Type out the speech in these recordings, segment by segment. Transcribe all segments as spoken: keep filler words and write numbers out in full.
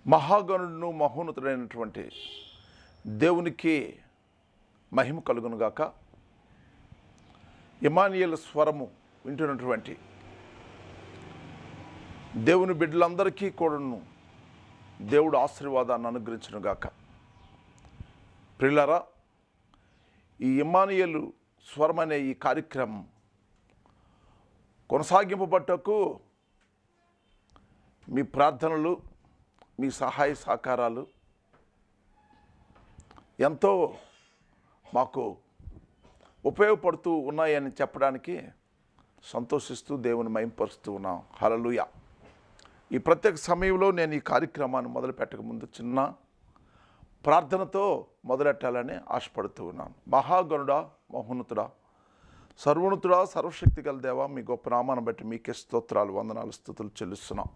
మహాగణుడును మహోన్నతుడైనటువంటి దేవునికి మహిమ కలుగునుగాక. ఇమానియేల్ స్వరము వింటున్నటువంటి దేవుని బిడ్డలందరికీ కూడాను దేవుడు ఆశీర్వాదాన్ని అనుగ్రహించునుగాక. ప్రియులారా, ఈ ఇమానియేలు స్వరం అనే ఈ కార్యక్రమం కొనసాగింపబట్టకు మీ ప్రార్థనలు, మీ సహాయ సహకారాలు ఎంతో మాకు ఉపయోగపడుతూ ఉన్నాయని చెప్పడానికి సంతోషిస్తూ దేవుని మహిమపరుస్తూ ఉన్నాం. హల్లెలూయా. ఈ ప్రత్యేక సమయంలో నేను ఈ కార్యక్రమాన్ని మొదలు పెట్టకముందు చిన్న ప్రార్థనతో మొదలెట్టాలని ఆశపడుతూ ఉన్నాను. మహాగణుడా, మహోన్నతుడా, సర్వోన్నతుడా, సర్వశక్తి గల దేవా, మీ గొప్ప నామాన్ని బట్టి మీకే స్తోత్రాలు, వందనాలు, స్తుతులు చెల్లిస్తున్నాం.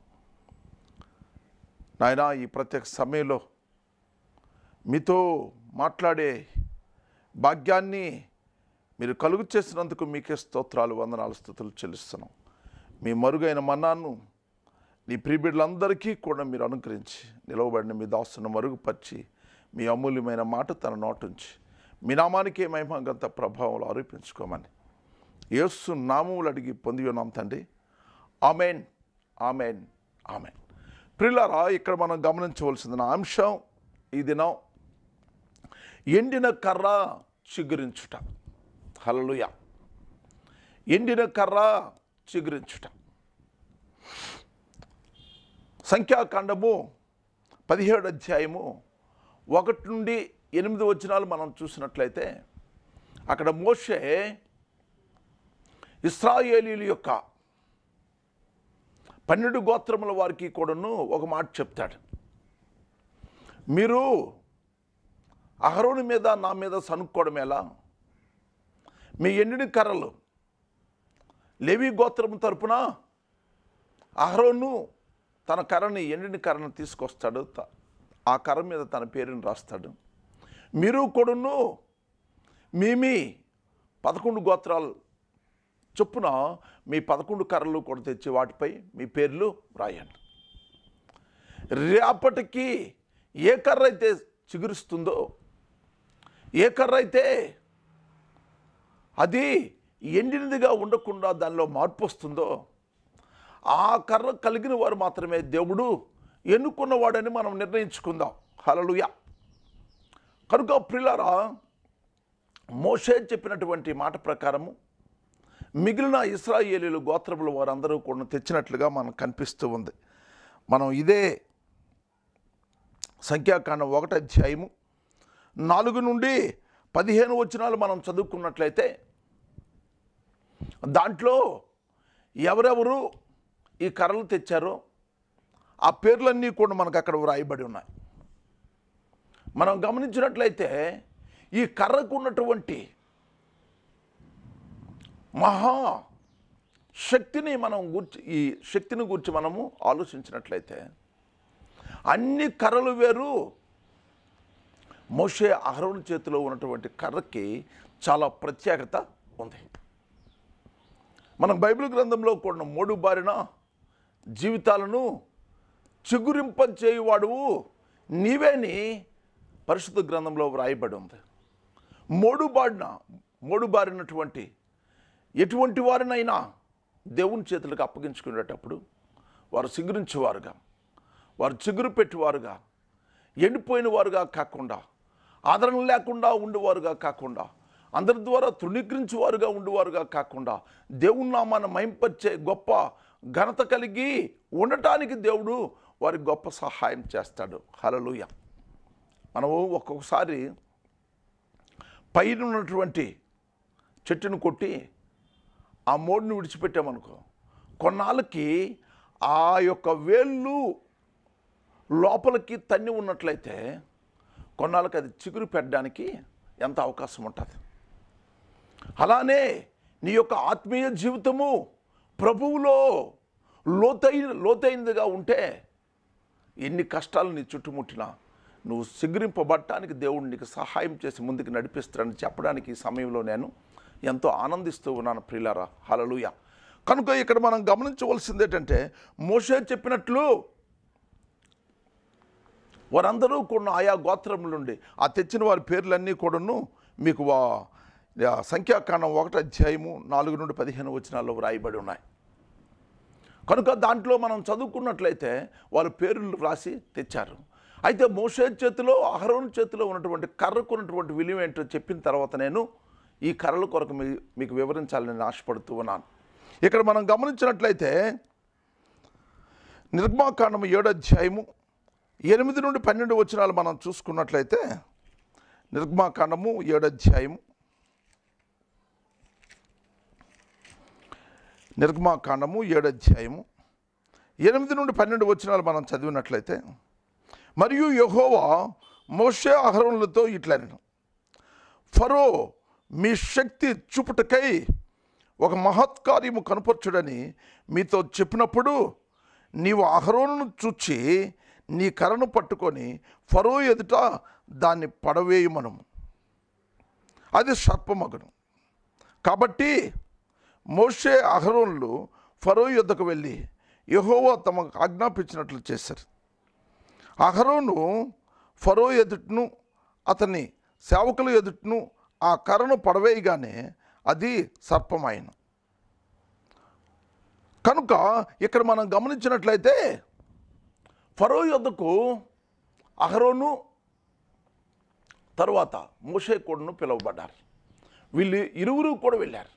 నాయనా, ఈ ప్రత్యేక సమయంలో మీతో మాట్లాడే భాగ్యాన్ని మీరు కలుగు చేసినందుకు మీకే స్తోత్రాలు, వందనాలు, స్తుతులు చెల్లిస్తున్నాం. మీ మరుగైన మన్నాను నీ ప్రియబిడ్డలందరికీ కూడా మీరు అనుగ్రహించి నిలవబడిన మీ దాసును మరుగుపరిచి మీ అమూల్యమైన మాట తన నోటుంచి మీ నామానికే మహిమగంత ప్రభావంలో ఆరోపించుకోమని యేసు నామములు అడిగి పొంది ఉన్నాం తండ్రి. Amen, amen, amen. ప్రియులారా, ఇక్కడ మనం గమనించవలసిన అంశం ఈ దినం ఎండిన కర్ర చిగురించుట. హల్లెలూయా. ఎండిన కర్ర చిగురించుట. సంఖ్యాకాండము పదిహేడు అధ్యాయము ఒకటి నుండి ఎనిమిది వచనాలు మనం చూసినట్లయితే అక్కడ మోషే ఇశ్రాయేలీయుల యొక్క పన్నెండు గోత్రముల వారికి కూడాను ఒక మాట చెప్తాడు. మీరు అహరోను మీద నా మీద సనుక్కోవడం ఎలా? మీ ఎండిన కర్రలు లేవి గోత్రము తరపున అహరోను తన కర్రని ఎండిన కర్రను తీసుకొస్తాడు. ఆ కర్ర మీద తన పేరుని రాస్తాడు. మీరు కూడాను మీ మీ పదకొండు గోత్రాలు చొప్పున మీ పదకొండు కర్రలు కూడా తెచ్చి వాటిపై మీ పేర్లు రాయండి. రేపటికి ఏ కర్ర అయితే చిగురుస్తుందో, ఏ కర్ర అయితే అది ఎండినదిగా ఉండకుండా దానిలో మార్పు వస్తుందో, ఆ కర్ర కలిగిన వారు మాత్రమే దేవుడు ఎన్నుకున్నవాడని మనం నిర్ణయించుకుందాం. హల్లెలూయా. కనుక ప్రియులారా, మోషే చెప్పినటువంటి మాట ప్రకారము మిగిలిన ఇశ్రాయేలీయులు గోత్రముల వారందరూ కూడా తెచ్చినట్లుగా మనకు కనిపిస్తూ ఉంది. మనం ఇదే సంఖ్యాకాండం ఒకటి అధ్యాయము నాలుగు నుండి పదిహేను వచనాలు మనం చదువుకున్నట్లయితే దాంట్లో ఎవరెవరు ఈ కర్రలు తెచ్చారో ఆ పేర్లన్నీ కూడా మనకు అక్కడ వ్రాయబడి ఉన్నాయి. మనం గమనించినట్లయితే ఈ కర్రకు ఉన్నటువంటి మహా శక్తిని మనం గుర్చి ఈ శక్తిని గురించి మనము ఆలోచించినట్లయితే అన్ని కర్రలు వేరు, మోషే అహరోను చేతిలో ఉన్నటువంటి కర్రకి చాలా ప్రత్యేకత ఉంది. మనం బైబిల్ గ్రంథంలో కూడా మూడు బారిన జీవితాలను చిగురింపచేయువాడువు నీవేని పరిశుద్ధ గ్రంథంలో వ్రాయబడి ఉంది. మూడు బారిన మూడు బారినటువంటి ఎటువంటి వారినైనా దేవుని చేతులకు అప్పగించుకునేటప్పుడు వారు చిగురించేవారుగా, వారు చిగురు పెట్టేవారుగా, ఎండిపోయిన వారుగా కాకుండా, ఆదరణ లేకుండా ఉండేవారుగా కాకుండా, అందరి ద్వారా తృణీకరించేవారుగా ఉండేవారుగా కాకుండా, దేవుని నామాన్ని మహింపరిచే గొప్ప ఘనత కలిగి ఉండటానికి దేవుడు వారికి గొప్ప సహాయం చేస్తాడు. హల్లెలూయా. మనము ఒక్కొక్కసారి పైన ఉన్నటువంటి చెట్టును కొట్టి ఆ మోడును విడిచిపెట్టామనుకో, కొన్నాళ్ళకి ఆ యొక్క వేళ్ళు లోపలికి తన్ని ఉన్నట్లయితే కొన్నాళ్ళకి అది చిగురు పెట్టడానికి ఎంత అవకాశం ఉంటుంది. అలానే నీ యొక్క ఆత్మీయ జీవితము ప్రభువులో లోతైన లోతైనదిగా ఉంటే ఎన్ని కష్టాలు నీ చుట్టుముట్టినా నువ్వు చిగురింపబడటానికి దేవుడు నీకు సహాయం చేసి ముందుకు నడిపిస్తాడని చెప్పడానికి ఈ సమయంలో నేను ఎంతో ఆనందిస్తూ ఉన్నాను. ప్రియులారా, హల్లెలూయా. కనుక ఇక్కడ మనం గమనించవలసింది ఏంటంటే, మోషే చెప్పినట్లు వారందరూ కూడా ఆయా గోత్రముల నుండి ఆ తెచ్చిన వారి పేర్లన్నీ కూడాను మీకు వా సంఖ్యాకాండం ఒకటి అధ్యాయము నాలుగు నుండి పదిహేను వచనాల్లో వ్రాయబడి ఉన్నాయి. కనుక దాంట్లో మనం చదువుకున్నట్లయితే వాళ్ళ పేర్లు రాసి తెచ్చారు. అయితే మోషే చేతిలో అహరోను చేతిలో ఉన్నటువంటి కర్రకు ఉన్నటువంటి విలువ ఏంటో చెప్పిన తర్వాత నేను ఈ కర్రల కొరకు మీ మీకు వివరించాలని నేను ఆశపడుతూ ఉన్నాను. ఇక్కడ మనం గమనించినట్లయితే నిర్గమాకాండము ఏడు అధ్యాయము ఎనిమిది నుండి పన్నెండు వచనాలు మనం చూసుకున్నట్లయితే నిర్గమాకాండము ఏడు అధ్యాయము నిర్గమాకాండము ఏడు అధ్యాయము ఎనిమిది నుండి పన్నెండు వచనాలు మనం చదివినట్లయితే, మరియు యెహోవా మోషే అహరోనులతో ఇట్లనెను, ఫరో మీ శక్తి చూపుటకై ఒక మహత్కార్యము కనపరచుడని మీతో చెప్పినప్పుడు నీవు అహరోనును చూచి నీ కర్రను పట్టుకొని ఫరో ఎదుట దాన్ని పడవేయమను, అది సర్పమగును. కాబట్టి మోషే అహరోనులు ఫరో యొద్దకు వెళ్ళి యెహోవా తమకు ఆజ్ఞాపించినట్లు చేశారు. అహరోను ఫరో ఎదుటను అతని సేవకుల ఎదుటను ఆ కర్రను పడవేయగానే అది సర్పమాయన. కనుక ఇక్కడ మనం గమనించినట్లయితే ఫరో యొద్దకు అహరోను తరువాత మోషే కూడాను పిలువబడ్డారు. వీళ్ళు ఇరువురు కూడా వెళ్ళారు.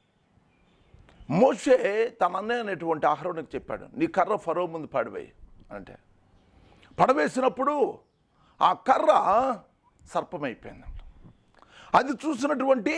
మోషే తన అన్నయ్య అనేటువంటి అహరోనుకి చెప్పాడు, నీ కర్ర ఫరో ముందు పడవేయి అంటే, పడవేసినప్పుడు ఆ కర్ర సర్పమైపోయిందంట. అది చూసినటువంటి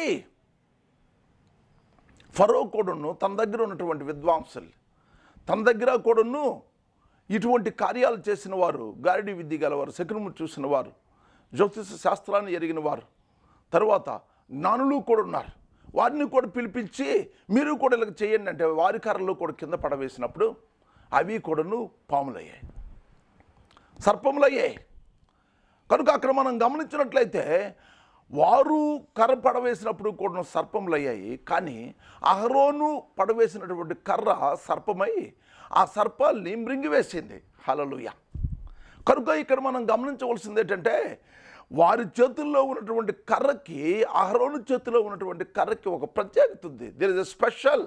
ఫరో కూడాను తన దగ్గర ఉన్నటువంటి విద్వాంసులు, తన దగ్గర కూడాను ఇటువంటి కార్యాలు చేసిన వారు, గారిడి విద్య గలవారు, శకునము చూసిన వారు, జ్యోతిష శాస్త్రాన్ని ఎరిగిన వారు, తరువాత జ్ఞానులు కూడా ఉన్నారు. వారిని కూడా పిలిపించి మీరు కూడా ఇలా చేయండి అంటే వారి కర్రలు కూడా కింద పడవేసినప్పుడు అవి కూడాను పాములయ్యాయి, సర్పములయ్యాయి. కనుక అక్కడ మనం గమనించినట్లయితే వారు కర్ర పడవేసినప్పుడు కూడా సర్పములయ్యాయి, కానీ అహరోను పడవేసినటువంటి కర్ర సర్పమై ఆ సర్పాల్ని మృంగివేసింది. హల్లెలూయా. కనుక ఇక్కడ మనం గమనించవలసింది ఏంటంటే వారి చేతుల్లో ఉన్నటువంటి కర్రకి, అహరోను చేతిలో ఉన్నటువంటి కర్రకి ఒక ప్రత్యేకత ఉంది. There is a special.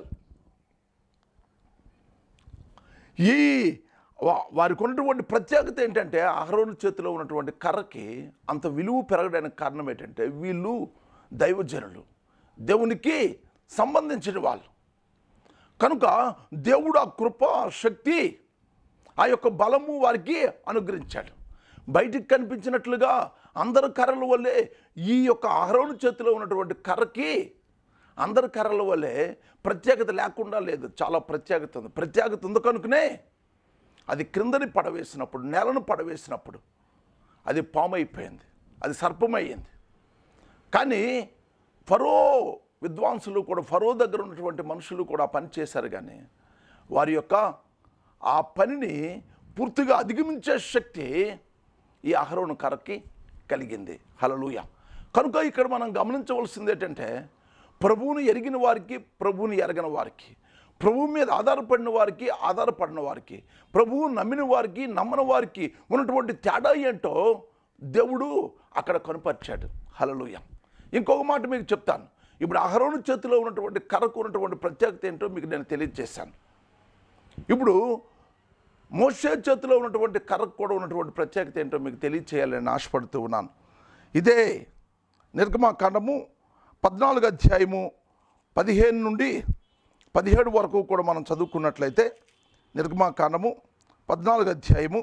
ఈ వారికి ఉన్నటువంటి ప్రత్యేకత ఏంటంటే అహరోను చేతిలో ఉన్నటువంటి కర్రకి అంత విలువ పెరగడానికి కారణం ఏంటంటే వీళ్ళు దైవజనులు, దేవునికి సంబంధించిన వాళ్ళు. కనుక దేవుడు ఆ కృప, శక్తి, ఆ యొక్క బలము వారికి అనుగ్రహించాడు. బయటికి కనిపించినట్లుగా అందరి కర్రల వల్లే ఈ యొక్క అహరోను చేతిలో ఉన్నటువంటి కర్రకి అందరి కర్రల వల్లే ప్రత్యేకత లేకుండా లేదు, చాలా ప్రత్యేకత ఉంది. ప్రత్యేకత ఉంది కనుకనే అది క్రిందని పడవేసినప్పుడు, నేలను పడవేసినప్పుడు అది పాము అయిపోయింది, అది సర్పమయ్యింది. కానీ ఫరో విద్వాంసులు కూడా, ఫరో దగ్గర ఉన్నటువంటి మనుషులు కూడా పని చేశారు, కానీ వారి యొక్క ఆ పనిని పూర్తిగా అధిగమించే శక్తి ఈ అహరోను కర్రకి కలిగింది. హల్లెలూయా. కనుక ఇక్కడ మనం గమనించవలసింది ఏంటంటే ప్రభువుని ఎరిగిన వారికి, ప్రభువుని ఎరగని వారికి, ప్రభువు మీద ఆధారపడిన వారికి, ఆధారపడిన వారికి, ప్రభువు నమ్మిన వారికి, నమ్మని వారికి ఉన్నటువంటి తేడా ఏంటో దేవుడు అక్కడ కనుపరిచాడు. హల్లెలూయా. ఇంకొక మాట మీకు చెప్తాను. ఇప్పుడు అహరోను చేతిలో ఉన్నటువంటి కర్రకు ఉన్నటువంటి ప్రత్యేకత ఏంటో మీకు నేను తెలియజేశాను. ఇప్పుడు మోషే చేతిలో ఉన్నటువంటి కర్రకు కూడా ఉన్నటువంటి ప్రత్యేకత ఏంటో మీకు తెలియచేయాలని ఆశపడుతూ ఉన్నాను. ఇదే నిర్గమాకాండము పద్నాలుగు అధ్యాయము పదిహేను నుండి పదిహేడు వరకు కూడా మనం చదువుకున్నట్లయితే, నిర్గమాకాండము పద్నాలుగు అధ్యాయము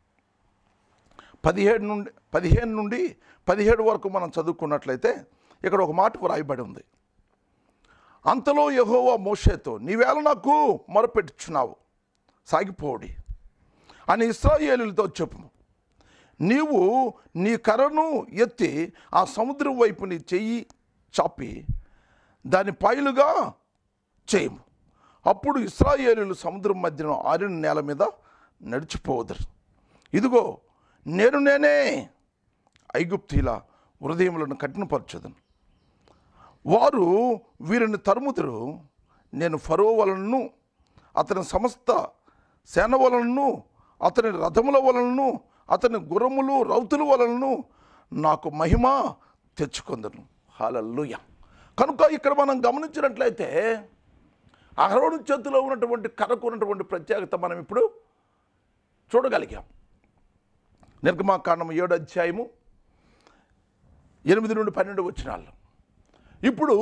పదిహేడు నుండి పదిహేను నుండి పదిహేడు వరకు మనం చదువుకున్నట్లయితే ఇక్కడ ఒక మాట వ్రాయబడి ఉంది. అంతలో యెహోవా మోషేతో, నీవేళ నాకు మొరపెట్టుచున్నావు, సాగిపోడి అని ఇశ్రాయేలీయులతో చెప్పు. నీవు నీ కర్రను ఎత్తి ఆ సముద్రం వైపు నీ చెయ్యి చాపి దాని పాయలుగా చేయము. అప్పుడు ఇశ్రాయేలీయులు సముద్రం మధ్యన ఆరిన నేల మీద నడిచిపోదురు. ఇదిగో నేను నేనే ఐగుప్తీల హృదయములను కఠినపరచుదును. వారు వీరిని తరుముదురు. నేను ఫరో వలనను అతని సమస్త సేన వలనను అతని రథముల వలనను అతని గుర్రములు రౌతుల వలనను నాకు మహిమ తెచ్చుకొందును. హల్లెలూయా. కనుక ఇక్కడ మనం గమనించినట్లయితే అహరోను చేతిలో ఉన్నటువంటి కర్రకు ఉన్నటువంటి ప్రత్యేకత మనం ఇప్పుడు చూడగలిగాం. నిర్గమాకాండం ఏడు అధ్యాయము ఎనిమిది నుండి పన్నెండు వచనాలు. ఇప్పుడు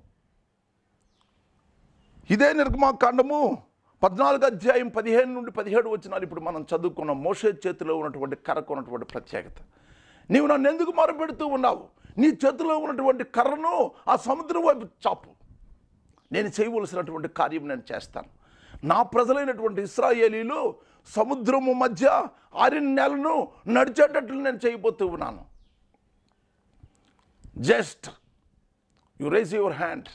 ఇదే నిర్గమాకాండము పద్నాలుగు అధ్యాయం పదిహేను నుండి పదిహేడు వచనాలు ఇప్పుడు మనం చదువుకున్న మోషే చేతిలో ఉన్నటువంటి కర్రకు ఉన్నటువంటి ప్రత్యేకత. నీవు నన్ను ఎందుకు మొరపెడుతూ ఉన్నావు? నీ చేతిలో ఉన్నటువంటి కర్రను ఆ సముద్రం వైపు చాపు, నేను చేయవలసినటువంటి కార్యం నేను చేస్తాను. నా ప్రజలైనటువంటి ఇశ్రాయేలీలు సముద్రము మధ్య ఆరిన నేలను నడిచేటట్లు నేను చేయబోతూ ఉన్నాను. Just you raise your hand,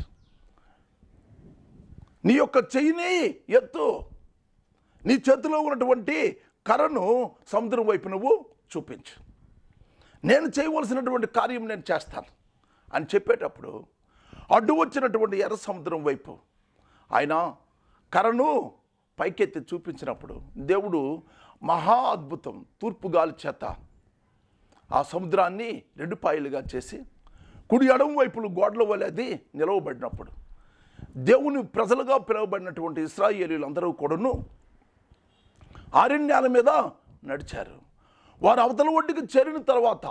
నీ యొక్క చెయ్యిని ఎత్తు, నీ చేతిలో ఉన్నటువంటి కర్రను సముద్రం వైపు నువ్వు చూపించు, నేను చేయవలసినటువంటి కార్యం నేను చేస్తాను అని చెప్పేటప్పుడు అడ్డు వచ్చినటువంటి ఎర్ర సముద్రం వైపు ఆయన కర్రను పైకెత్తి చూపించినప్పుడు దేవుడు మహా అద్భుతం తూర్పు గాలి చేత ఆ సముద్రాన్ని రెండు పాయలుగా చేసి కుడి ఎడమ వైపులు గోడల వలె అది నిలవబడినప్పుడు దేవుని ప్రజలుగా పిలువబడినటువంటి ఇశ్రాయేలీలందరూ కూడాను ఆరిన నేల మీద నడిచారు. వారు అవతల ఒడ్డుకి చేరిన తర్వాత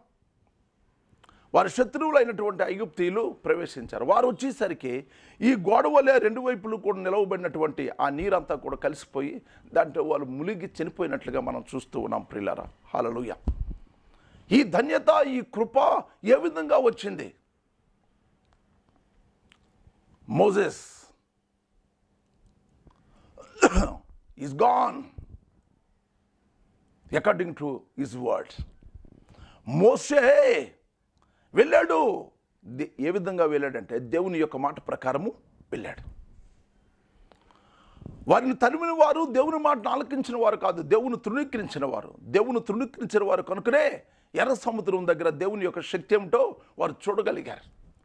వారి శత్రువులైనటువంటి ఐగుప్తీయులు ప్రవేశించారు. వారు వచ్చేసరికి ఈ గోడ వలె రెండు వైపులు కూడా నిలవబడినటువంటి ఆ నీరంతా కూడా కలిసిపోయి దాంట్లో వాళ్ళు మునిగి చనిపోయినట్లుగా మనం చూస్తూ ఉన్నాం. ప్రియులారా, హల్లెలూయా. ఈ ధన్యత, ఈ కృప ఏ విధంగా వచ్చింది? Moses is gone according to his word. మోషే వెళ్ళాడు. ఏ విధంగా వెళ్ళాడంటే దేవుని యొక్క మాట ప్రకారము వెళ్ళాడు. వారిని తరిమిన వారు దేవుని మాటను ఆలకించిన వారు కాదు, దేవుని తృణీకరించిన వారు. దేవుని తృణీకరించిన వారు కనుకనే ఎర్ర సముద్రం దగ్గర దేవుని యొక్క శక్తి ఏమిటో వారు చూడగలిగారు.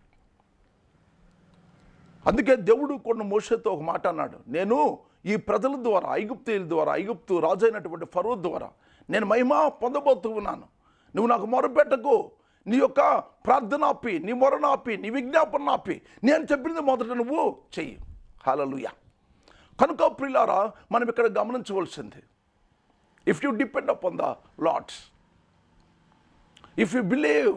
అందుకే దేవుడు కొన్ని మోషేతో ఒక మాట అన్నాడు, నేను ఈ ప్రజల ద్వారా, ఐగుప్తీయుల ద్వారా, ఐగుప్తు రాజు అయినటువంటి ఫరో ద్వారా నేను మహిమ పొందబోతూ ఉన్నాను. నువ్వు నాకు మొరపెట్టకు, నీ యొక్క ప్రార్థన ఆపి, నీ మొరను ఆపి, నీ విజ్ఞాపన ఆపి, నేను చెప్పింది మొదట నువ్వు చెయ్యి. హల్లెలూయా. కనుక ప్రియులారా, మనం ఇక్కడ గమనించవలసింది, if you depend upon the lord, if you believe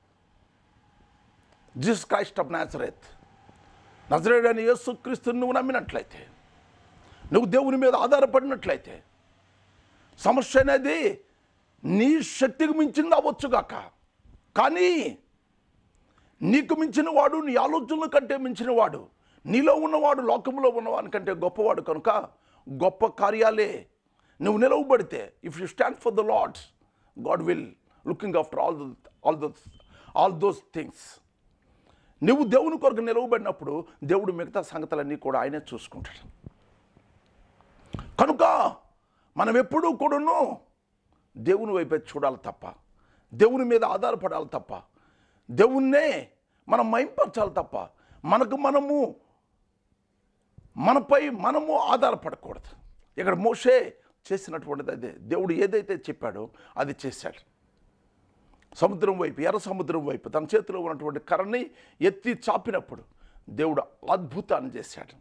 Jesus Christ of Nazareth, నజరేయుడైన యేసుక్రీస్తుని నువ్వు నమ్మినట్లయితే, నువ్వు దేవుని మీద ఆధారపడినట్లయితే, సమస్య అనేది నీ శక్తికి మించింది అవ్వచ్చుగాక, కానీ నీకు మించిన వాడు, నీ ఆలోచనల కంటే మించిన వాడు, నీలో ఉన్నవాడు లోకంలో ఉన్నవాని కంటే గొప్పవాడు. కనుక గొప్ప కార్యాలే నువ్వు నిలవబడితే, if you stand for the lord, God will looking after all the all those all those things. నువ్వు దేవుని కొరకు నిలవబడినప్పుడు దేవుడు మిగతా సంగతులన్నీ కూడా ఆయనే చూసుకుంటాడు. కనుక మనం ఎప్పుడూ కూడాను దేవుని వైపే చూడాలి తప్ప, దేవుని మీద ఆధారపడాలి తప్ప, దేవుణ్ణే మనం మహింపరచాలి తప్ప, మనకు మనము మనపై మనము ఆధారపడకూడదు. ఇక్కడ మోషే చేసినటువంటిది అదే. దేవుడు ఏదైతే చెప్పాడో అది చేశాడు. సముద్రం వైపు, ఎర్ర సముద్రం వైపు తన చేతిలో ఉన్నటువంటి కర్రని ఎత్తి చాపినప్పుడు దేవుడు అద్భుతాన్ని చేశాడు.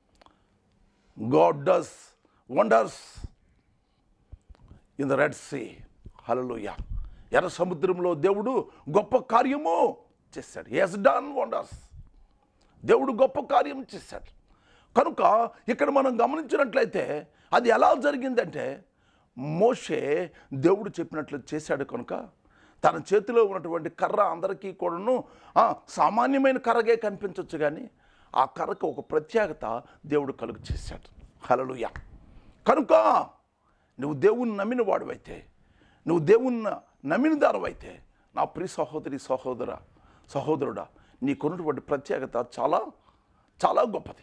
God does wonders in the Red Sea. హల్లెలూయా. ఎర్ర సముద్రంలో దేవుడు గొప్ప కార్యము చేశాడు. He has done wonders. దేవుడు గొప్ప కార్యం చేశాడు. కనుక ఇక్కడ మనం గమనించినట్లయితే అది ఎలా జరిగిందంటే, మోషే దేవుడు చెప్పినట్లు చేశాడు. కనుక తన చేతిలో ఉన్నటువంటి కర్ర అందరికీ కూడాను సామాన్యమైన కర్రగే కనిపించవచ్చు, కానీ ఆ కర్రకు ఒక ప్రత్యేకత దేవుడు కలుగు చేశాడు. హల్లెలూయా. కనుక నువ్వు దేవుని నమ్మిన వాడువైతే, నువ్వు దేవుని నమ్మిన దానివైతే, నా ప్రియ సహోదరి సహోదర సహోదరుడా, నీకున్నటువంటి ప్రత్యేకత చాలా చాలా గొప్పది.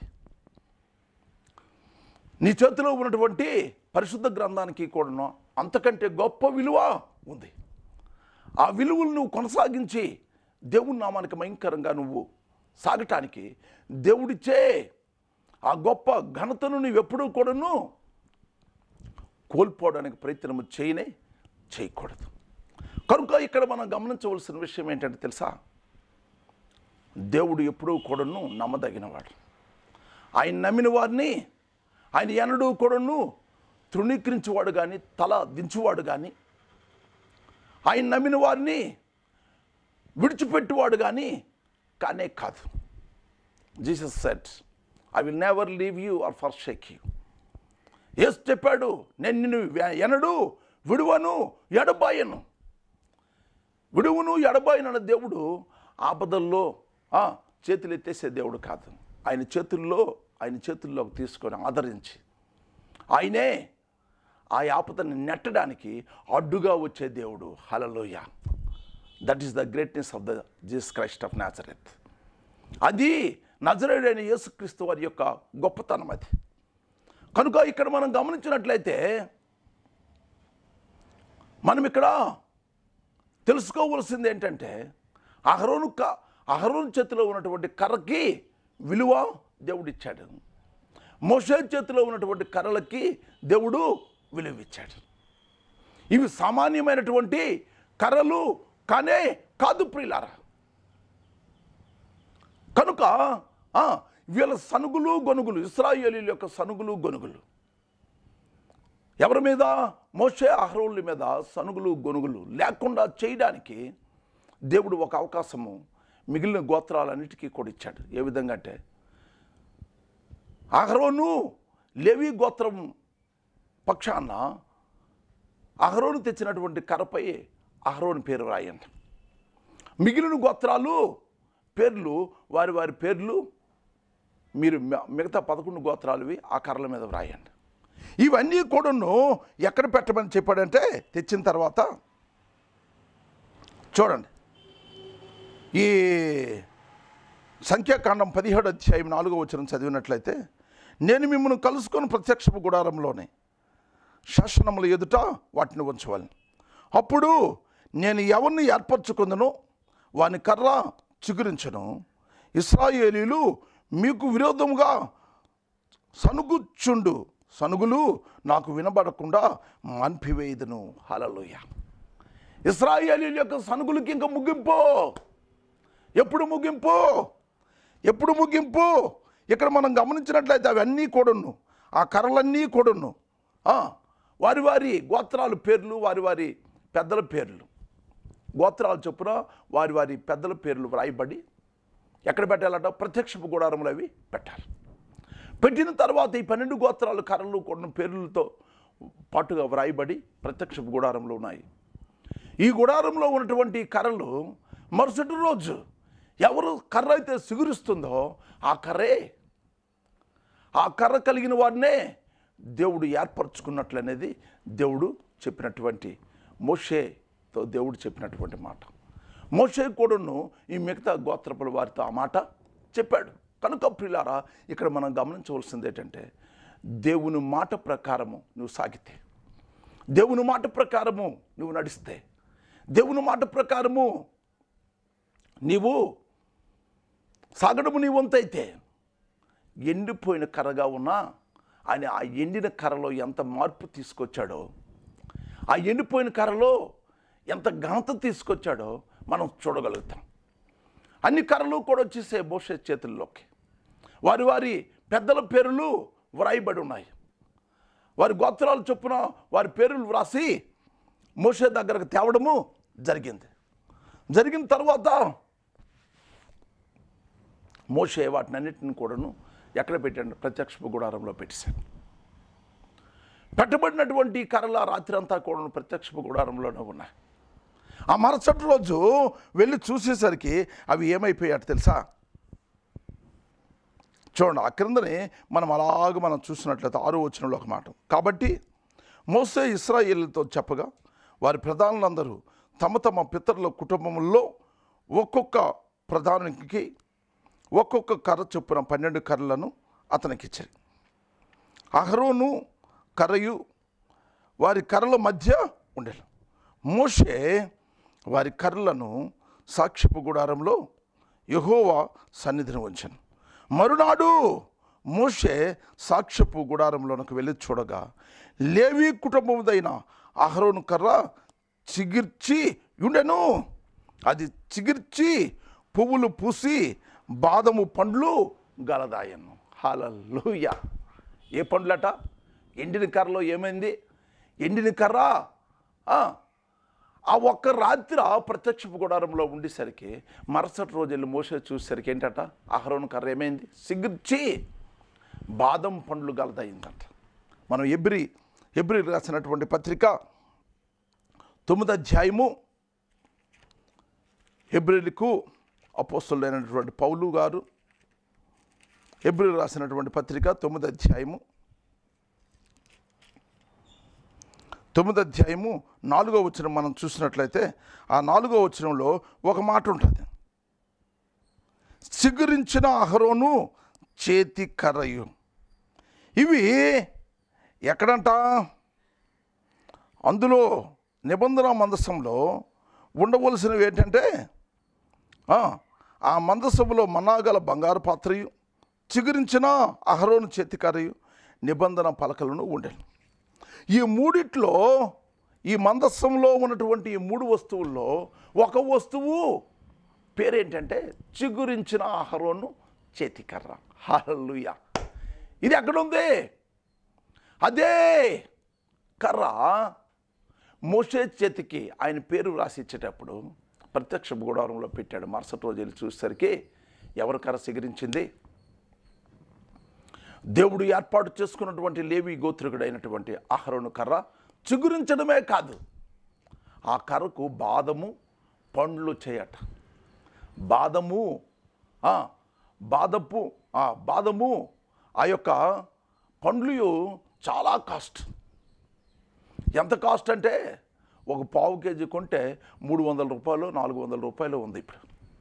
నీ చేతిలో ఉన్నటువంటి పరిశుద్ధ గ్రంథానికి కూడాను అంతకంటే గొప్ప విలువ ఉంది. ఆ విలువలు నువ్వు కొనసాగించి దేవుని నామానికి భయంకరంగా నువ్వు సాగటానికి దేవుడిచ్చే ఆ గొప్ప ఘనతను నువ్వు ఎప్పుడూ కూడాను కోల్పోవడానికి ప్రయత్నము చేయనే చేయకూడదు. కనుక ఇక్కడ మనం గమనించవలసిన విషయం ఏంటంటే తెలుసా, దేవుడు ఎప్పుడూ కూడాను నమ్మదగినవాడు. ఆయన నమ్మిన వారిని ఆయన ఎన్నడూ కూడాను తృణీకరించేవాడు కానీ తల దించువాడు కానీ, ఆయన నమ్మిన వారిని విడిచిపెట్టువాడు కానీ కానే కాదు. Jesus said, I will never leave you or forsake you. యేసు చెప్పాడు, నేను నిన్ను ఎనడు విడువను ఎడబాయను. విడువును ఎడబాయనన్న దేవుడు ఆపదల్లో చేతులు ఎత్తేసే దేవుడు కాదు. ఆయన చేతుల్లో ఆయన చేతుల్లోకి తీసుకొని ఆదరించి ఆయనే ఆ ఆపదను నెట్టడానికి అడ్డుగా వచ్చే దేవుడు. హల్లెలూయా. That is the greatness of the Jesus Christ of Nazareth. అది నజరేయుడైన యేసుక్రీస్తు వారి యొక్క గొప్పతనం అది. కనుక ఇక్కడ మనం గమనించినట్లయితే మనం ఇక్కడ తెలుసుకోవలసింది ఏంటంటే, అహరోను క అహరోను చేతిలో ఉన్నటువంటి కర్రకి విలువ దేవుడు ఇచ్చాడు. మోషే చేతిలో ఉన్నటువంటి కర్రలకి దేవుడు విలువ ఇచ్చాడు. ఇవి సామాన్యమైనటువంటి కర్రలు కానే కాదు ప్రియులారా. కనుక వీళ్ళ సనుగులు గొనుగులు, ఇశ్రాయేలీయుల యొక్క సనుగులు గొనుగులు ఎవరి మీద? మోషే అహరోనుల మీద సనుగులు గొనుగులు లేకుండా చేయడానికి దేవుడు ఒక అవకాశము మిగిలిన గోత్రాలన్నిటికీ కూడా ఇచ్చాడు. ఏ విధంగా అంటే, అహరోను లేవి గోత్రం పక్షాన అహరోను తెచ్చినటువంటి కర్రపై అహరోను పేరు రాయండి. మిగిలిన గోత్రాలు పేర్లు వారి వారి పేర్లు మీరు మిగతా పదకొండు గోత్రాలువి ఆ కర్రల మీద వ్రాయండి. ఇవన్నీ కూడాను ఎక్కడ పెట్టమని చెప్పాడంటే, తెచ్చిన తర్వాత చూడండి, ఈ సంఖ్యాకాండం పదిహేడు అధ్యాయం నాలుగో వచనం చదివినట్లయితే, నేను మిమ్మల్ని కలుసుకొని ప్రత్యక్షపు గుడారంలోనే శాసనముల ఎదుట వాటిని ఉంచవాలి. అప్పుడు నేను ఎవరిని ఏర్పరచుకుందనో వాని కర్ర చిగురించను. ఇశ్రాయేలీయులు మీకు విరోధముగా సనుగుచుండు సనుగులు నాకు వినబడకుండా మన్పివేయుదును. హల్లెలూయా. ఇశ్రాయేలీయుల యొక్క సనుగులకి ఇంకా ముగింపు. ఎప్పుడు ముగింపు? ఎప్పుడు ముగింపు? ఇక్కడ మనం గమనించినట్లయితే అవన్నీ కూడాను, ఆ కర్రలన్నీ కూడాను వారి వారి గోత్రాల పేర్లు, వారి వారి పెద్దల పేర్లు, గోత్రాలు చొప్పున వారి వారి పెద్దల పేర్లు వ్రాయబడి ఎక్కడ పెట్టాలంట? ప్రత్యక్షపు గుడారంలో అవి పెట్టాలి. పెట్టిన తర్వాత ఈ పన్నెండు గోత్రాలు కర్రలు కొన్ని పేర్లతో పాటుగా వ్రాయబడి ప్రత్యక్షపు గుడారంలో ఉన్నాయి. ఈ గుడారంలో ఉన్నటువంటి కర్రలు మరుసటి రోజు ఎవరు కర్ర అయితే సిగురిస్తుందో ఆ కర్రే, ఆ కర్ర కలిగిన వాడినే దేవుడు ఏర్పరచుకున్నట్లు అనేది దేవుడు చెప్పినటువంటి, మోషేతో దేవుడు చెప్పినటువంటి మాట. మోషే కూడాను ఈ మిగతా గోత్రపుల వారితో ఆ మాట చెప్పాడు. కనుక ప్రియులారా, ఇక్కడ మనం గమనించవలసింది ఏంటంటే, దేవుని మాట ప్రకారము నువ్వు సాగితే, దేవుని మాట ప్రకారము నువ్వు నడిస్తే, దేవుని మాట ప్రకారము నీవు సాగడము నీ వంతైతే, ఎండిపోయిన కర్రగా ఉన్నా ఆయన ఆ ఎండిన కర్రలో ఎంత మార్పు తీసుకొచ్చాడో, ఆ ఎండిపోయిన కర్రలో ఎంత ఘనత తీసుకొచ్చాడో మనం చూడగలుగుతాం. అన్ని కర్రలు కూడా వచ్చేసే మోషే చేతుల్లోకి వారి వారి పెద్దల పేర్లు వ్రాయబడి ఉన్నాయి. వారి గోత్రాలు చొప్పున వారి పేర్లు వ్రాసి మోషే దగ్గరకు తేవడము జరిగింది. జరిగిన తర్వాత మోషే వాటిని అన్నిటిని కూడాను ఎక్కడ పెట్టాడు? ప్రత్యక్ష గుడారంలో పెట్టేశాడు. పెట్టబడినటువంటి కర్రల రాత్రి అంతా కూడా ప్రత్యక్ష గుడారంలోనే ఉన్నాయి. ఆ మరుసటి రోజు వెళ్ళి చూసేసరికి అవి ఏమైపోయాడు తెలుసా? చూడండి, ఆ క్రిందనే మనం అలాగ మనం చూసినట్లయితే ఆరో వచనంలో ఒక మాట, కాబట్టి మోషే ఇశ్రాయేలుతో చెప్పగా వారి ప్రధానులందరూ తమ తమ పితరుల కుటుంబంలో ఒక్కొక్క ప్రధానికి ఒక్కొక్క కర్ర చొప్పున పన్నెండు కర్రలను అతనికి ఇచ్చారు. అహరోను కర్రయు వారి కర్రల మధ్య ఉండేది. మోషే వారి కర్రలను సాక్ష్యపు గుడారంలో యెహోవా సన్నిధిని ఉంచాను. మరునాడు మోషే సాక్ష్యపు గుడారంలోనికి వెళ్ళి చూడగా లేవి కుటుంబముదైన అహరోను కర్ర చిగిర్చి ఉండెను. అది చిగిర్చి పువ్వులు పూసి బాదము పండ్లు గలదాయను. హల్లెలూయా. ఏ పండ్లట? ఎండిన కర్రలో ఏమైంది? ఎండిన కర్ర ఆ ఒక్క రాత్రి ప్రత్యక్షపు గుడారంలో ఉండేసరికి మరుసటి రోజు వెళ్ళి మోసే చూసేసరికి ఏంటట? అహరోను కర్ర ఏమైంది? సిగిర్చి బాదం పండ్లు గలదయిందంట. మనం ఎబ్రి ఎబ్రి రాసినటువంటి పత్రిక తొమ్మిది అధ్యాయము, ఎబ్రిలకు అపోస్తలుడైనటువంటి పౌలు గారు ఎబ్రి రాసినటువంటి పత్రిక తొమ్మిది అధ్యాయము తొమ్మిది అధ్యాయము నాలుగో వచనం మనం చూసినట్లయితే ఆ నాలుగో వచనంలో ఒక మాట ఉంటుంది. చిగురించిన అహరోను చేతి కర్రయు. ఇవి ఎక్కడంట? అందులో నిబంధన మందసంలో ఉండవలసినవి ఏంటంటే ఆ మందసములో మన్నాగల బంగారు పాత్రయు, చిగురించిన అహరోను చేతి కర్రయు, నిబంధన పలకలను ఉండేను. ఈ మూడిట్లో, ఈ మందస్సంలో ఉన్నటువంటి ఈ మూడు వస్తువుల్లో ఒక వస్తువు పేరేంటంటే చిగురించిన అహరోను చేతికర్ర. హల్లెలూయా. ఇది ఎక్కడుంది? అదే కర్ర మోషే చేతికి ఆయన పేరు రాసి ఇచ్చేటప్పుడు ప్రత్యక్ష గుడారంలో పెట్టాడు. మరుసటి రోజు వెళ్ళి చూసేసరికి ఎవరి కర్ర చిగురించింది? దేవుడు ఏర్పాటు చేసుకున్నటువంటి లేవి గోత్రికుడైనటువంటి అహరోను కర్ర చిగురించడమే కాదు, ఆ కర్రకు బాదము పండ్లు చేయట. బాదము బాదపు బాదము ఆ యొక్క పండ్లు చాలా కాస్ట్. ఎంత కాస్ట్ అంటే ఒక పావు కేజీ కొంటే మూడు వందల రూపాయలు నాలుగు వందల రూపాయలు ఉంది. ఇప్పుడు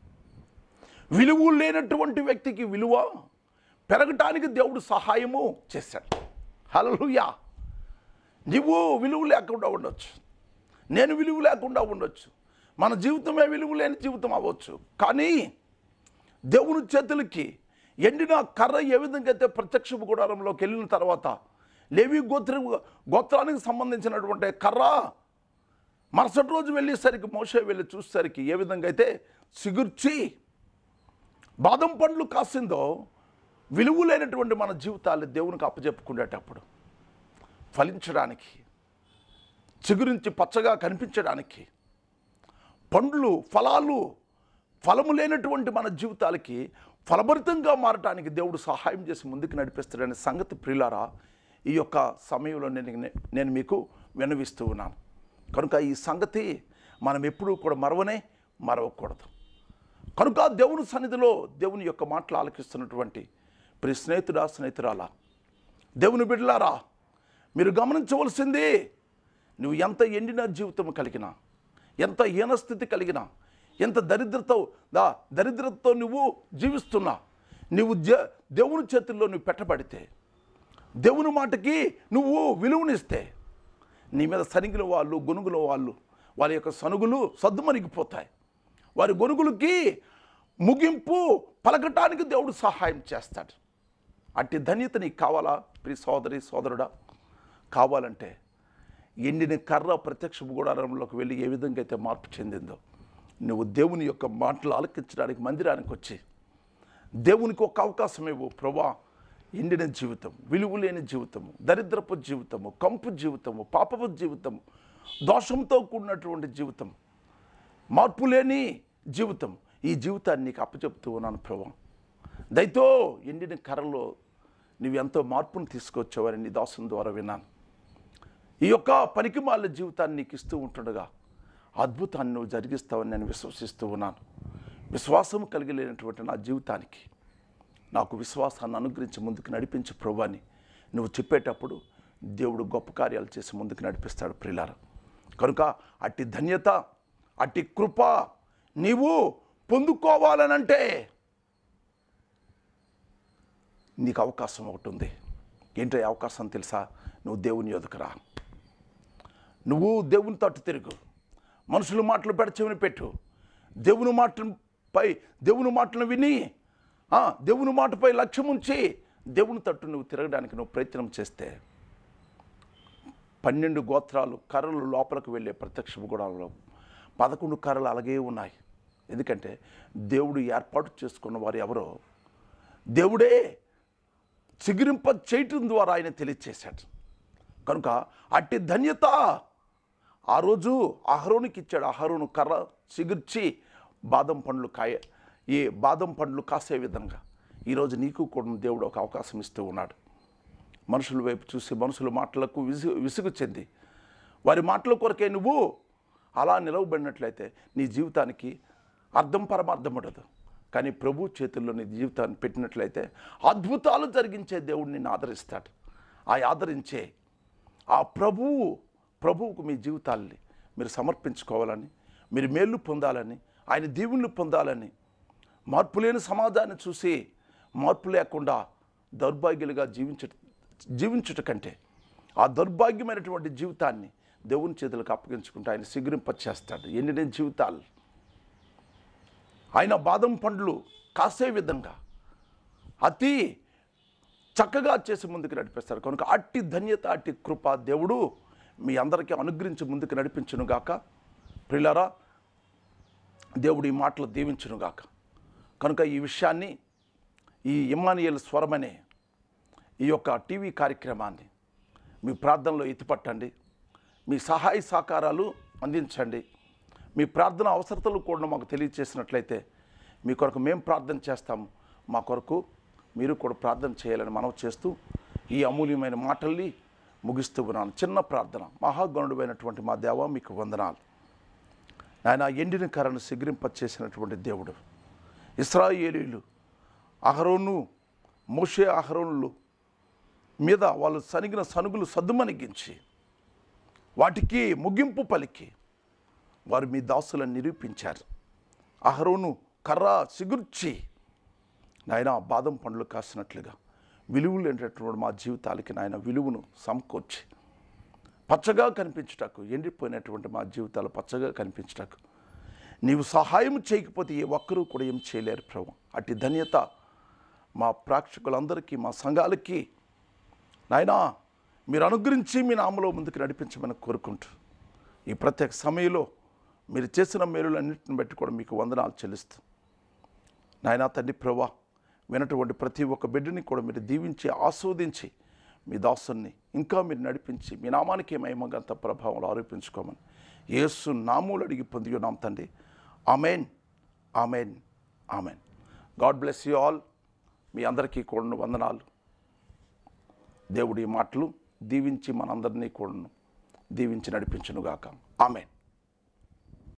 విలువ లేనటువంటి వ్యక్తికి విలువ పెరగటానికి దేవుడు సహాయము చేశాడు. హల్లెలూయా. నువ్వు విలువ లేకుండా ఉండొచ్చు, నేను విలువ లేకుండా ఉండొచ్చు, మన జీవితమే విలువ లేని జీవితం అవ్వచ్చు. కానీ దేవుని చేతులకి ఎండిన కర్ర ఏ విధంగా అయితే ప్రత్యక్ష గుడారంలోకి వెళ్ళిన తర్వాత లేవి గోత్ర గోత్రానికి సంబంధించినటువంటి కర్ర మరుసటి రోజు వెళ్ళేసరికి మోషే వెళ్ళి చూసేసరికి ఏ విధంగా అయితే సిగుర్చి బాదం పండ్లు కాసిందో, విలువ లేనటువంటి మన జీవితాలు దేవునికి అప్పచెప్పుకునేటప్పుడు ఫలించడానికి, చిగురించి పచ్చగా కనిపించడానికి, పండ్లు ఫలాలు ఫలము లేనటువంటి మన జీవితాలకి ఫలభరితంగా మారటానికి దేవుడు సహాయం చేసి ముందుకు నడిపిస్తాడనే సంగతి ప్రియులారా ఈ యొక్క సమయంలో నేను నేను మీకు విన్నవిస్తూ ఉన్నాను. కనుక ఈ సంగతి మనం ఎప్పుడూ కూడా మరవనే మరవకూడదు. కనుక దేవుని సన్నిధిలో దేవుని యొక్క మాటలు ఆలకిస్తున్నటువంటి ప్రియ స్నేహితుడా, స్నేహితురాలా, దేవుని బిడ్డలారా, మీరు గమనించవలసింది, నువ్వు ఎంత ఎండిన జీవితం కలిగినా, ఎంత హీనస్థితి కలిగినా, ఎంత దరిద్రతో దా దరిద్రతతో నువ్వు జీవిస్తున్నా, నువ్వు జ దేవుని చేతుల్లో నువ్వు పెట్టబడితే, దేవుని మాటకి నువ్వు విలువనిస్తే, నీ మీద సనిగిన వాళ్ళు గొనుగుల వాళ్ళు వాళ్ళ యొక్క సనుగులు సద్దుమణిగిపోతాయి. వారి గొనుగులకి ముగింపు పలకటానికి దేవుడు సహాయం చేస్తాడు. అట్టి ధన్యత నీకు కావాలా ప్రియ సోదరి సోదరుడా? కావాలంటే ఎండిన కర్ర ప్రత్యక్ష గుడారంలోకి వెళ్ళి ఏ విధంగా అయితే మార్పు చెందిందో, నువ్వు దేవుని యొక్క మాటలు ఆలకించడానికి మందిరానికి వచ్చి దేవునికి ఒక అవకాశం ఇవ్వు. ప్రభా, ఎండిన జీవితం, విలువ లేని జీవితము, దరిద్రపు జీవితము, కంపు జీవితము, పాపపు జీవితము, దోషంతో కూడినటువంటి జీవితం, మార్పు లేని జీవితం, ఈ జీవితాన్ని నీకు అప్పచెప్తూ ఉన్నాను ప్రభా. దయతో ఎండిన కర్రలో నువ్వు ఎంతో మార్పును తీసుకొచ్చావని నీ దాసుని ద్వారా విన్నాను. ఈ యొక్క పనికిమాలిన జీవితాన్ని నీకు ఇస్తూ ఉంటుండగా అద్భుతాన్ని నువ్వు జరిగిస్తావని నేను విశ్వసిస్తూ ఉన్నాను. విశ్వాసం కలిగలేనటువంటి నా జీవితానికి నాకు విశ్వాసాన్ని అనుగ్రహించి ముందుకు నడిపించే ప్రభువాని నువ్వు చెప్పేటప్పుడు దేవుడు గొప్ప కార్యాలు చేసి ముందుకు నడిపిస్తాడు ప్రియులారా. కనుక అట్టి ధన్యత, అట్టి కృప నీవు పొందుకోవాలనంటే నీకు అవకాశం ఒకటి ఉంది. ఏంటో అవకాశం తెలుసా? నువ్వు దేవుని యొద్దకు రా. నువ్వు దేవుని తట్టు తిరుగు. మనుషుల మాటలు పెడచెవిని పెట్టు. దేవుని మాటపై దేవుని మాటలను విని దేవుని మాటపై లక్ష్యం ఉంచి దేవుని తట్టు నువ్వు తిరగడానికి నువ్వు ప్రయత్నం చేస్తే పన్నెండు గోత్రాలు కర్రలు లోపలికి వెళ్ళే ప్రత్యక్ష గుడారంలో పదకొండు కర్రలు అలాగే ఉన్నాయి. ఎందుకంటే దేవుడు ఏర్పాటు చేసుకున్న వారు ఎవరో దేవుడే చిగురింప చేయటం ద్వారా ఆయన తెలియచేశాడు. కనుక అట్టి ధన్యత ఆ రోజు అహరోనుకి ఇచ్చాడు. అహరోను కర్ర చిగుర్చి బాదం పండ్లు కాయ ఈ బాదం పండ్లు కాసే విధంగా ఈరోజు నీకు కూడా దేవుడు ఒక అవకాశం ఇస్తూ ఉన్నాడు. మనుషుల వైపు చూసి మనుషుల మాటలకు విసు విసుగు చెంది వారి మాటల కొరకే నువ్వు అలా నిలవబడినట్లయితే నీ జీవితానికి అర్థం పరమార్థం ఉండదు. కానీ ప్రభు చేతుల్లో నీ జీవితాన్ని పెట్టినట్లయితే అద్భుతాలు జరిగించే దేవుడు నిన్ను ఆదరిస్తాడు. ఆ ఆదరించే ఆ ప్రభువు ప్రభువుకు మీ జీవితాల్ని మీరు సమర్పించుకోవాలని, మీరు మేలు పొందాలని, ఆయన దీవెనలు పొందాలని, మార్పు లేని సమాజాన్ని చూసి మార్పు లేకుండా దౌర్భాగ్యులుగా జీవించ జీవించుట కంటే ఆ దౌర్భాగ్యమైనటువంటి జీవితాన్ని దేవుని చేతులకు అప్పగించుకుంటే ఆయన సిగురింపచేస్తాడు. ఎండిన జీవితాలు ఆయన బాదం పండ్లు కాసే విధంగా అతి చక్కగా చేసి ముందుకు నడిపిస్తాడు. కనుక అట్టి ధన్యత అట్టి కృప దేవుడు మీ అందరికీ అనుగ్రహించి ముందుకు నడిపించునుగాక. ప్రియులారా, దేవుడు ఈ మాటలు దీవించునుగాక. కనుక ఈ విషయాన్ని ఈ ఇమ్మానుయేల్ స్వరమనే ఈ యొక్క టీవీ కార్యక్రమాన్ని మీ ప్రార్థనలో ఎత్తిపట్టండి. మీ సహాయ సహకారాలు అందించండి. మీ ప్రార్థన అవసరతలు కూడా మాకు తెలియచేసినట్లయితే మీ కొరకు మేము ప్రార్థన చేస్తాము. మా కొరకు మీరు కూడా ప్రార్థన చేయాలని మనవి చేస్తూ ఈ అమూల్యమైన మాటల్ని ముగిస్తూ ఉన్నాను. చిన్న ప్రార్థన. మహాగణుడైనటువంటి మా దేవ మీకు వందనాలు. ఆయన ఎండిన కర్రను సిగిరింపచేసినటువంటి దేవుడు. ఇశ్రాయేలీయులు అహరోను మోషే అహరోనులు మీద వాళ్ళు సనిగిన సనుగులు సద్దుమణిగించి వాటికి ముగింపు పలికి వారు మీ దాసులను నిరూపించారు. అహరోను కర్ర సిగుర్చి నాయన బాదం పండ్లు కాసినట్లుగా విలువలు ఏంటటువంటి మా జీవితాలకి నాయన విలువను సమకూర్చి పచ్చగా కనిపించుటకు, ఎండిపోయినటువంటి మా జీవితాలు పచ్చగా కనిపించుటకు నీవు సహాయం చేయకపోతే ఏ ఒక్కరూ కూడా ఏం చేయలేరు ప్రభు. అట్టి ధన్యత మా ప్రేక్షకులందరికీ, మా సంఘాలకి నాయనా మీరు అనుగ్రహించి మీ నామలో ముందుకు నడిపించమని కోరుకుంటూ ఈ ప్రత్యేక సమయంలో మీరు చేసిన మేలులన్నింటిని బట్టి కూడా మీకు వందనాలు చెల్లిస్తూ నాయనా తండ్రి ప్రభా, వినటువంటి ప్రతి ఒక్క బిడ్డని కూడా మీరు దీవించి ఆస్వాదించి మీ దాసుని ఇంకా మీరు నడిపించి మీ నామానికి మహిమగంత ప్రభావం ఆరోపించుకోమని యేసు నామములో అడిగి పొంది ఉన్నాం తండ్రి. ఆమెన్, ఆమెన్, ఆమెన్. God bless you all. మీ అందరికీ కూడా వందనాలు. దేవుడి మాటలు దీవించి మనందరినీ కూడా దీవించి నడిపించునుగాక. ఆమెన్.